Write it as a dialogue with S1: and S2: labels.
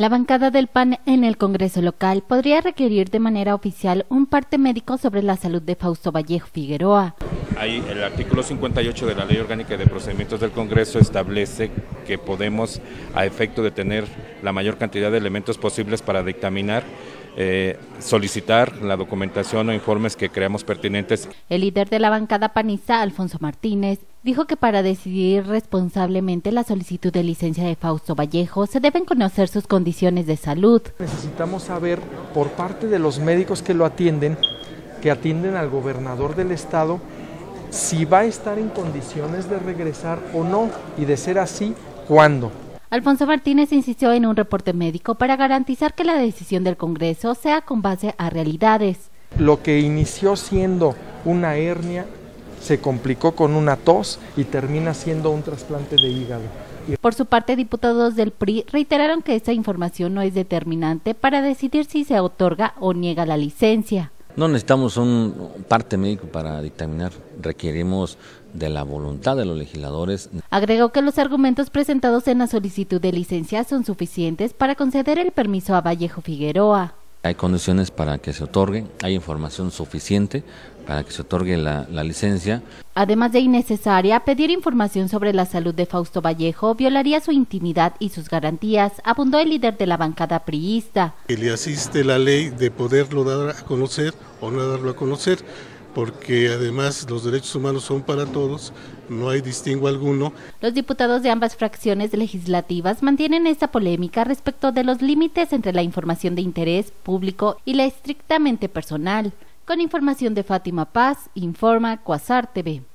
S1: La bancada del PAN en el Congreso local podría requerir de manera oficial un parte médico sobre la salud de Fausto Vallejo Figueroa.
S2: El artículo 58 de la Ley Orgánica de Procedimientos del Congreso establece que podemos, a efecto de tener la mayor cantidad de elementos posibles para dictaminar, solicitar la documentación o informes que creamos pertinentes.
S1: El líder de la bancada panista, Alfonso Martínez, dijo que para decidir responsablemente la solicitud de licencia de Fausto Vallejo se deben conocer sus condiciones de salud.
S3: Necesitamos saber por parte de los médicos que lo atienden, que atienden al gobernador del estado, si va a estar en condiciones de regresar o no, y de ser así, ¿cuándo?
S1: Alfonso Martínez insistió en un reporte médico para garantizar que la decisión del Congreso sea con base a realidades.
S3: Lo que inició siendo una hernia se complicó con una tos y termina siendo un trasplante de hígado.
S1: Por su parte, diputados del PRI reiteraron que esta información no es determinante para decidir si se otorga o niega la licencia.
S4: No necesitamos un parte médico para dictaminar, requerimos de la voluntad de los legisladores.
S1: Agregó que los argumentos presentados en la solicitud de licencia son suficientes para conceder el permiso a Vallejo Figueroa.
S4: Hay condiciones para que se otorgue, hay información suficiente para que se otorgue la licencia.
S1: Además de innecesaria, pedir información sobre la salud de Fausto Vallejo violaría su intimidad y sus garantías, abundó el líder de la bancada priista.
S5: Que le asiste la ley de poderlo dar a conocer o no darlo a conocer, porque además los derechos humanos son para todos, no hay distingo alguno.
S1: Los diputados de ambas fracciones legislativas mantienen esta polémica respecto de los límites entre la información de interés público y la estrictamente personal. Con información de Fátima Paz, informa Quasar TV.